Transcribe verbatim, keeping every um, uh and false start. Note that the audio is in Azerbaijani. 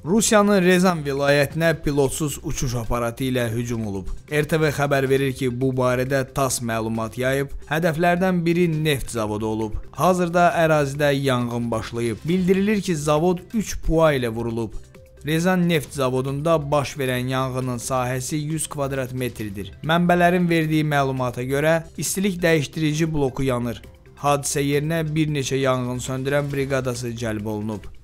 Rusiyanın Rezan vilayətinə pilotsuz uçuş aparatı ilə hücum olub. R T V xəbər verir ki, bu barədə TASS məlumat yayıb. Hədəflərdən biri neft zavodu olub. Hazırda ərazidə yanğın başlayıb. Bildirilir ki, zavod üç PUA ilə vurulub. Rezan neft zavodunda baş verən yanğının sahəsi yüz kvadrat metrdir. Mənbələrin verdiyi məlumata görə istilik dəyişdirici bloku yanır. Hadisə yerinə bir neçə yanğın söndürən briqadası cəlb olunub.